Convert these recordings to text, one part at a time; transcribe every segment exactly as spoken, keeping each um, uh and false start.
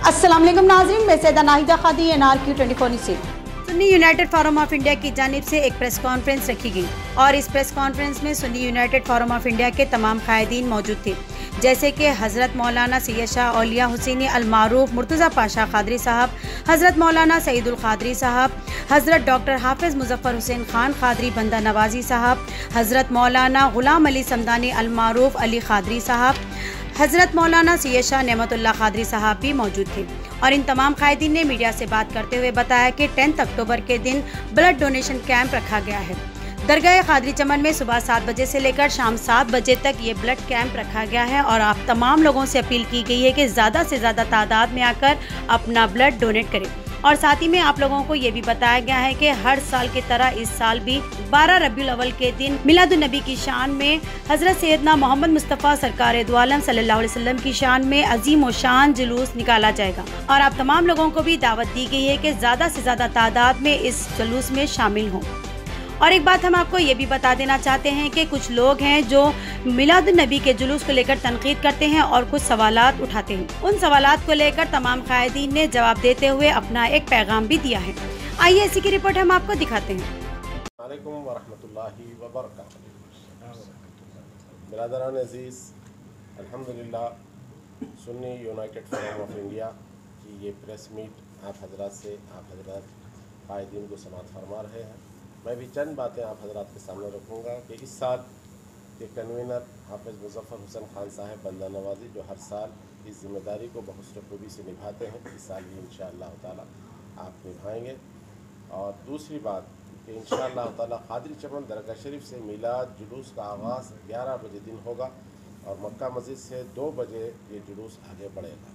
अस्सलाम वालेकुम नाज़रीन, मैं Syeda Nahida Khadi N R Q twenty four से। Sunni united forum of India की जानिब से एक प्रेस कॉन्फ्रेंस रखी गई और इस प्रेस कॉन्फ्रेंस में Sunni united forum of India के तमाम कायदीन मौजूद थे, जैसे कि हज़रत मौलाना सैयद शाह औलिया हुसैनी अल-मारूफ मुर्तज़ा पाशा क़ादरी साहब, हज़रत मौलाना सईदुल क़ादरी साहब, हज़रत डॉक्टर हाफिज़ मुज़फ़्फ़र हुसैन खान क़ादरी बंदा नवाज़ी साहब, हज़रत मौलाना ग़ुलाम अली समदानी अल-मारूफ अली क़ादरी साहब, हज़रत मौलाना सैयद शाह नेमतुल्लाह क़ादरी साहब भी मौजूद थे। और इन तमाम कायदीन ने मीडिया से बात करते हुए बताया कि टेंथ अक्टूबर के दिन ब्लड डोनेशन कैंप रखा गया है। दरगाह क़ादरी चमन में सुबह सात बजे से लेकर शाम सात बजे तक ये ब्लड कैंप रखा गया है और आप तमाम लोगों से अपील की गई है कि ज़्यादा से ज़्यादा तादाद में आकर अपना ब्लड डोनेट करें। और साथ ही में आप लोगों को ये भी बताया गया है कि हर साल की तरह इस साल भी बारह रबीउल अव्वल के दिन मिलादुन नबी की शान में हज़रत सैयदना मोहम्मद मुस्तफ़ा सरकार दो आलम सल्लल्लाहु अलैहि वसल्लम की शान में अजीम व शान जुलूस निकाला जाएगा। और आप तमाम लोगों को भी दावत दी गई है कि ज़्यादा से ज़्यादा तादाद में इस जुलूस में शामिल हों। और एक बात हम आपको ये भी बता देना चाहते हैं कि कुछ लोग हैं जो मिलादुन नबी के जुलूस को लेकर तनकीद करते हैं और कुछ सवालात उठाते हैं। उन सवालात को लेकर तमाम कायदीन ने जवाब देते हुए अपना एक पैगाम भी दिया है। आइए इसी की रिपोर्ट हम आपको दिखाते हैं। वालेकुम वरहमतुल्लाहि वबरकातुहू। बिरादरान अज़ीज़, अल्हम्दुलिल्लाह Sunni united forum of India की ये प्रेस मीट आप हजरात से आप हजरात कायदीन को समाअत फरमा रहे हैं। मैं भी चंद बातें आप हजरात के सामने रखूँगा कि इस साल के कन्वीनर हाफिज़ मुज़फ़्फ़र हुसैन खान साहब बंदा नवाज़ी जो हर साल इस ज़िम्मेदारी को बहुत खूबी से निभाते हैं, इस साल भी इंशाअल्लाह ताला आप निभाएंगे। और दूसरी बात कि इंशाअल्लाह ताला क़ादरी चमन दरगाह शरीफ से मिलाद जुलूस का आगाज़ ग्यारह बजे दिन होगा और मक्का मस्जिद से दो बजे ये जुलूस आगे बढ़ेगा।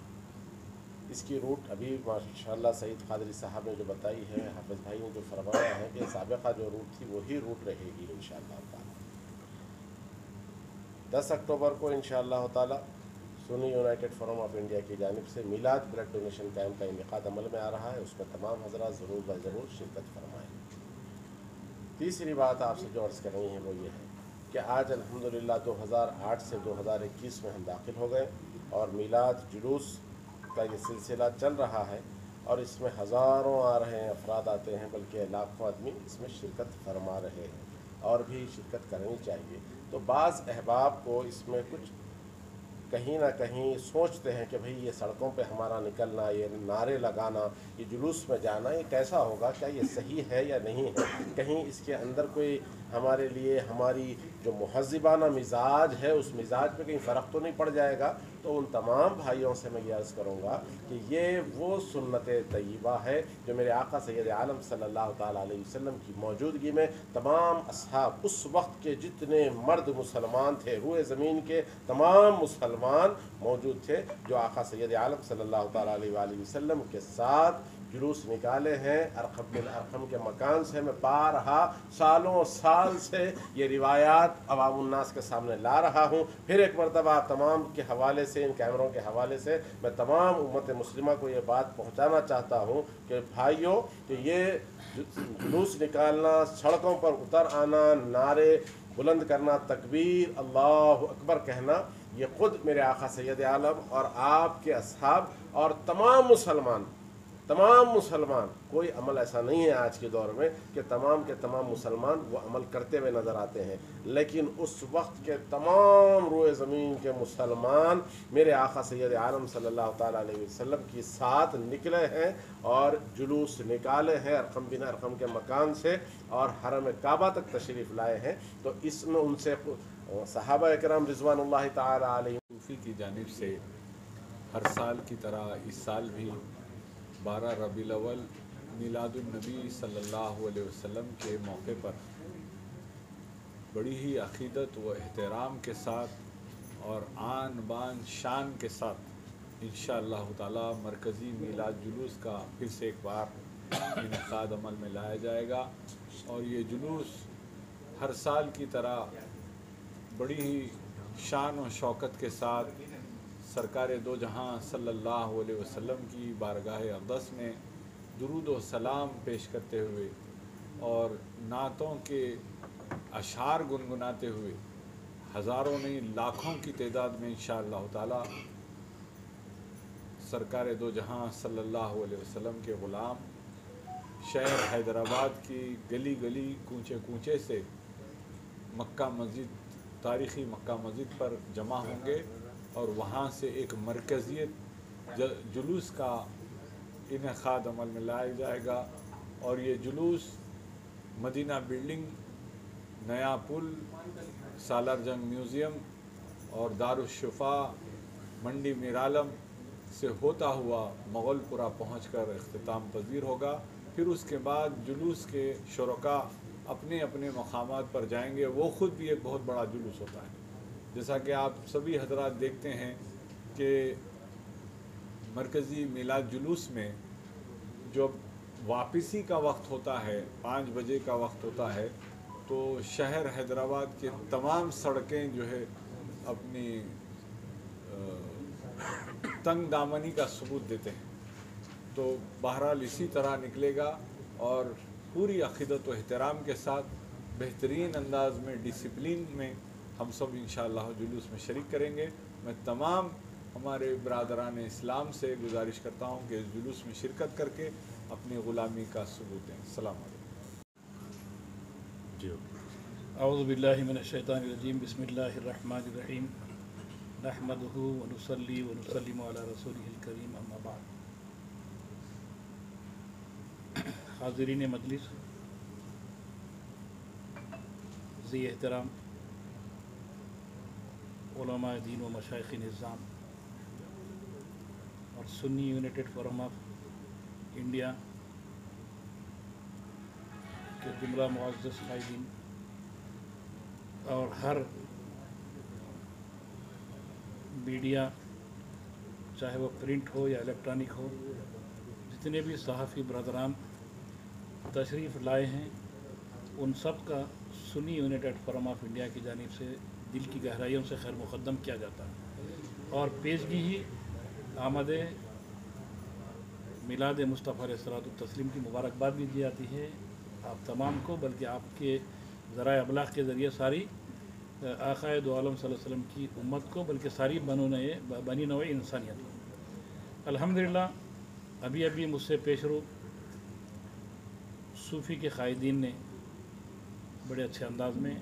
इसकी रूट अभी माशाअल्लाह सईद क़ादरी साहब ने जो बताई है, हाफिज़ भाई ने जो फरमाया है कि साबिक़ा जो रूट थी वही रूट रहेगी इंशाअल्लाह ताला। दस अक्टूबर को इंशाअल्लाह ताला Sunni united forum of India की जानिब से मिलाद ब्लड डोनेशन कैंप का इनेकाद अमल में आ रहा है, उसमें तमाम हज़रात ज़रूर ब ज़रूर शिरकत फरमाएँ। तीसरी बात आपसे जो अर्ज़ कर रही हैं वो ये है कि आज अल्हम्दुलिल्लाह दो हज़ार आठ से दो हज़ार इक्कीस में हम दाखिल हो गए और मिलाद जुलूस का ये सिलसिला चल रहा है और इसमें हज़ारों आ रहे हैं, अफराद आते हैं, बल्कि लाखों आदमी इसमें शिरकत फरमा रहे हैं और भी शिरकत करनी चाहिए। तो बाज़ अहबाब को इसमें कुछ कहीं ना कहीं सोचते हैं कि भाई ये सड़कों पे हमारा निकलना, ये नारे लगाना, ये जुलूस में जाना, ये कैसा होगा, क्या ये सही है या नहीं है, कहीं इसके अंदर कोई हमारे लिए हमारी जो मुहज़्ज़िबाना मिजाज है उस मिजाज पे कहीं फ़र्क तो नहीं पड़ जाएगा। तो उन तमाम भाइयों से मैं ये अर्ज़ करूँगा कि ये वो सुन्नत तय्यबा है जो मेरे आका सैयद आलम सल्लल्लाहु ताला अलैहि वसल्लम की मौजूदगी में तमाम अस्हाब, उस वक्त के जितने मर्द मुसलमान थे, रूए ज़मीन के तमाम मुसलमान मौजूद थे, जो आका सैयद आलम सल्लल्लाहु ताला अलैहि वसल्लम के साथ जुलूस निकाले हैं अरक़म बिन अरक़म के मकान से। मैं पा रहा सालों साल से ये रिवायात अवामुन्नास के सामने ला रहा हूँ। फिर एक मरतबा तमाम के हवाले से, इन कैमरों के हवाले से मैं तमाम उम्मत मुस्लिमा को ये बात पहुँचाना चाहता हूँ कि भाइयों कि ये जुलूस निकालना, सड़कों पर उतर आना, नारे बुलंद करना, तकबीर अल्लाहु अकबर कहना, ये ख़ुद मेरे आका सैयद आलम और आपके असहाब और तमाम मुसलमान तमाम मुसलमान, कोई अमल ऐसा नहीं है आज के दौर में कि तमाम के तमाम मुसलमान वो अमल करते हुए नज़र आते हैं, लेकिन उस वक्त के तमाम रोए ज़मीन के मुसलमान मेरे आका सैयद आलम सल्लल्लाहु ताला अलैहि वसल्लम के साथ निकले हैं और जुलूस निकाले हैं अरक़म बिन अरक़म के मकान से और हरम काबा तक तशरीफ़ लाए हैं। तो इसमें उनसे सहाबा इकराम रिज़वानुल्लाहि ताला अलैहिम की जानिब से हर साल की तरह इस साल भी बारह रबीउल अव्वल मिलादुन नबी सल्लल्लाहु अलैहि वसल्लम के मौके पर बड़ी ही अक़ीदत व एहतराम के साथ और आन बान शान के साथ इंशाअल्लाह ताला मरकज़ी मिलाद जुलूस का फिर से एक बार इनेकाद अमल में लाया जाएगा। और ये जुलूस हर साल की तरह बड़ी ही शान और शौकत के साथ सरकार दो जहां सल्लल्लाहु अलैहि वसल्लम की बारगाह अक़दस में दुरूद व सलाम पेश करते हुए और नातों के अशार गुनगुनाते हुए हज़ारों नहीं लाखों की तादाद में इंशाअल्लाह ताला सरकार दो जहां सल्लल्लाहु अलैहि वसल्लम के ग़ुलाम शहर हैदराबाद की गली गली कूचे कूचे से मक्का मस्जिद तारीख़ी मक्का मस्जिद पर जमा होंगे और वहाँ से एक मरकज़ियत जुलूस का इनेक़ाद अमल में लाया जाएगा और ये जुलूस मदीना बिल्डिंग, नया पुल, सालार जंग म्यूज़ियम और दारुश्शफ़ा मंडी मीरालम से होता हुआ मुग़लपुरा पहुंचकर इख्तिताम पज़ीर होगा। फिर उसके बाद जुलूस के शुरका अपने अपने मकामात पर जाएंगे। वो ख़ुद भी एक बहुत बड़ा जुलूस होता है। जैसा कि आप सभी हज़रात देखते हैं कि मरकज़ी मिलाद जुलूस में जो वापसी का वक्त होता है, पाँच बजे का वक्त होता है, तो शहर हैदराबाद के तमाम सड़कें जो है अपनी तंग दामनी का सबूत देते हैं। तो बहरहाल इसी तरह निकलेगा और पूरी अक़ीदत व एहतराम के साथ बेहतरीन अंदाज में, डिसिप्लिन में हम सब इंशाअल्लाह जुलूस में शरीक करेंगे। मैं तमाम हमारे बरादरान इस्लाम से गुजारिश करता हूँ कि इस जुलूस में शिरकत करके अपनी ग़ुलामी का सबूत दें। अस्सलाम वालेकुम। औज़ु बिल्लाहि मिनश शैतानिर रजीम, बिस्मिल्लाहिर रहमानिर रहीम, नहमदुहु व नुसल्ली व नुसल्लिमु अला रसूलिहिल करीम, अम्मा बाद। हाज़िरीन मजलिस, ज़ी एहतराम उलमाए दीन व मशाइख़ निज़ाम और Sunni united forum of India के जुमला मुअज़्ज़ज़ क़ाइदीन और हर मीडिया, चाहे वो प्रिंट हो या इलेक्ट्रॉनिक हो, जितने भी सहाफ़ी बरदरान तशरीफ़ लाए हैं, उन सब का Sunni united forum of India की जानिब से दिल की गहराइयों से खैर मुक़द्दम किया जाता है और पेशगी ही आमद मिलाद मुस्तफ़ा अलैहिस्सलातु तस्लीम की मुबारकबाद भी दी जाती है आप तमाम को, बल्कि आपके ज़राए अबलाग़ के ज़रिए सारी आक़ाए दो आलम सल्लल्लाहु अलैहि वसल्लम की उम्मत को, बल्कि सारी बनो नए बनी नौ इंसानियत को। अल्हम्दुलिल्लाह अभी अभी मुझसे पेशरू सूफ़ी के क़ाइदीन ने बड़े अच्छे अंदाज में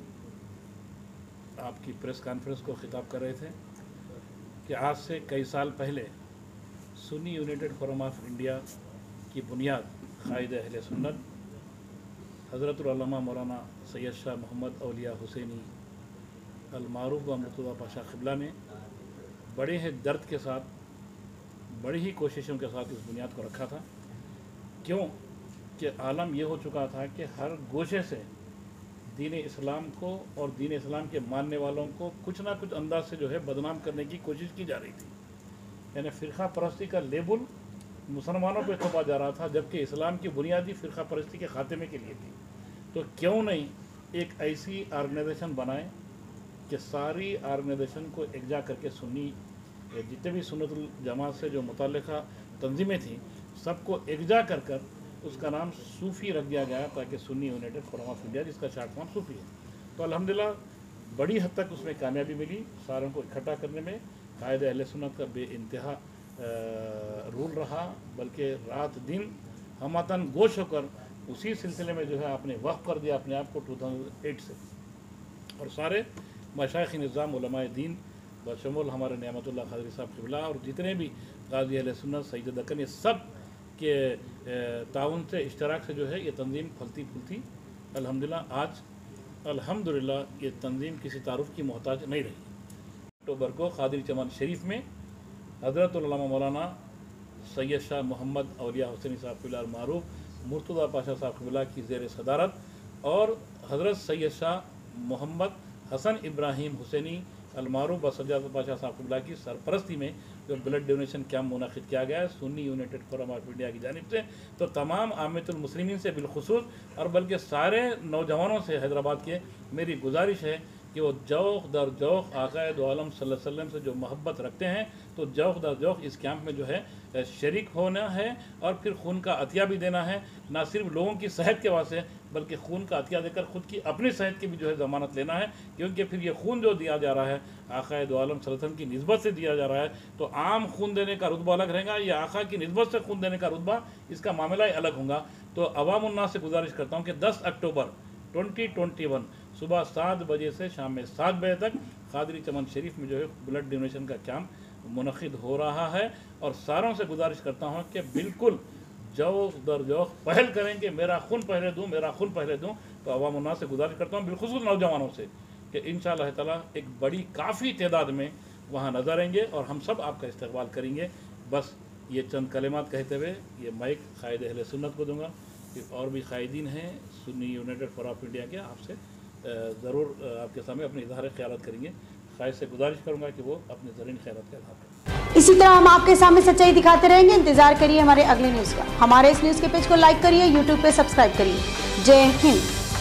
आपकी प्रेस कॉन्फ्रेंस को ख़िताब कर रहे थे कि आज से कई साल पहले Sunni united forum of India की बुनियाद क़ाइद अहले सुन्नत हज़रतुल उलमा मौलाना सैयद शाह मोहम्मद औलिया हुसैनी अल-मारूफ व मुर्तज़ा पाशा क़िबला ने बड़े ही दर्द के साथ, बड़ी ही कोशिशों के साथ इस बुनियाद को रखा था। क्यों कि आलम ये हो चुका था कि हर गोशे से दीन इस्लाम को और दीन इस्लाम के मानने वालों को कुछ ना कुछ अंदाज से जो है बदनाम करने की कोशिश की जा रही थी। यानी फ़िरक़ा परस्ती का लेबल मुसलमानों पे थोपा जा रहा था, जबकि इस्लाम की बुनियादी फ़िरक़ा परस्ती के ख़ात्मे के लिए थी। तो क्यों नहीं एक ऐसी ऑर्गेनाइजेशन बनाए कि सारी ऑर्गेनाइजेशन को एकजा करके सुन्नी जितने भी सुन्नतुल जमात से जो मुतल्लिक़ा तंजीमें थीं सबको एकजा कर कर उसका नाम सूफ़ी रख दिया गया, ताकि Sunni united forum of India, जिसका शार्ट फॉर्म सूफ़ी है। तो अल्हम्दुलिल्लाह बड़ी हद तक उसमें कामयाबी मिली, सारों को इकट्ठा करने में क़ाइद अहले सुन्नत का बेइंतहा रूल रहा, बल्कि रात दिन हमतन गोश होकर उसी सिलसिले में जो है आपने वक़्फ़ कर दिया अपने आप को टू थाउजेंड एट से। और सारे मशाइख़ निज़ाम उलमाए दीन बशमूल हमारे नियामतुल्लाह क़ादरी साहब क़िबला और जितने भी क़ाज़ी अहले सुन्नत सईद दक्कन, ये सब के ताउन से इश्तराक से जो है ये तंजीम फलती फूलती अल्हम्दुलिल्लाह आज अल्हम्दुलिल्लाह ये तंजीम किसी तारुफ़ की मोहताज नहीं रही। अक्टूबर को क़ादरी चमन शरीफ में हज़रतुल उलमा मौलाना सैयद शाह मोहम्मद औलिया हुसैनी साहब क़िबला मारूफ मुर्तज़ा पाशा साहब क़िबला की ज़ेर सदारत और हज़रत सैयद शाह मोहम्मद हसन इब्राहीम हुसैनी अलमारूफ व सज्जाद पाशा साहब क़िबला की सरपरस्ती में जो ब्लड डोनेशन कैम्प मुनक़िद किया गया है Sunni united forum of India की जानिब से, तो तमाम आमतुल मुस्लिमीन से बिलखुसूस और बल्कि सारे नौजवानों से हैदराबाद के मेरी गुजारिश है कि वो जौख दर जौख आक़ाए दो आलम सल्लल्लाहु अलैहि वसल्लम से जो मोहब्बत रखते हैं, तो जौख दर जौख इस कैंप में जो है शरीक होना है और फिर खून का अतिया भी देना है, ना सिर्फ लोगों की सेहत के वास्ते बल्कि खून का अतिया देकर ख़ुद की अपनी सेहत की भी जो है ज़मानत लेना है, क्योंकि फिर ये खून जो दिया जा रहा है आक़ाए दो आलम सल्लल्लाहु अलैहि वसल्लम की निस्बत से दिया जा रहा है, तो आम खून देने का रुतबा अलग रहेगा, या आक़ा की निस्बत से खून देने का रुतबा इसका मामला ही अलग होगा। तो अवाम उन्नास से गुजारिश करता हूँ कि दस अक्टूबर दो हज़ार इक्कीस सुबह सात बजे से शाम में सात बजे तक कादरी चमन शरीफ में जो है ब्लड डोनेशन का कैंप मुनक़िद हो रहा है, और सारों से गुजारिश करता हूँ कि बिल्कुल जौख दर जौख पहल करें कि मेरा खून पहले दूँ, मेरा खून पहले दूँ। तो अवाम उन्नास से गुजारिश करता हूँ, बिलखुसूस नौजवानों से, कि इंशाअल्लाह ताला एक बड़ी काफ़ी तादाद में वहाँ नजर आएंगे और हम सब आपका इस्तकबाल करेंगे। बस ये चंद कलिमात कहते हुए ये माइक कायदे अहले सुन्नत को दूंगा, कि और भी कायदीन हैं Sunni united forum of India के, आपसे ज़रूर आपके सामने अपनी इज़हार ख़यालात करेंगे। कायद से गुजारिश करूँगा कि वो अपने ज़रीन ख़यालात का इज़हार करें। इसी तरह हम आपके सामने सच्चाई दिखाते रहेंगे। इंतजार करिए हमारे अगले न्यूज़ का। हमारे इस न्यूज़ के पेज को लाइक करिए, यूट्यूब पे सब्सक्राइब करिए। जय हिंद।